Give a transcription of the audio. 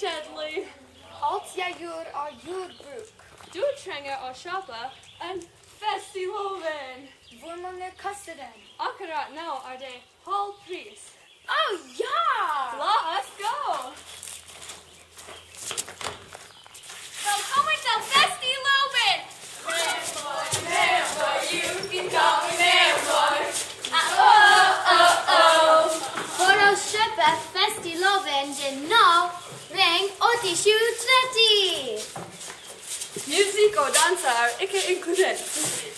kjedelig. Alt jeg gjør er jordbruk. Du trenger å shoppe en fest i loven. Hvor mange koster den? Akkurat nå er det halv pris. Ja! La oss gå! Velkommen til fest i loven! Manboy, you can call me Manboy. For å kjøpe fest i loven din nå, ring 8730. Musikk og danser er ikke inkludert.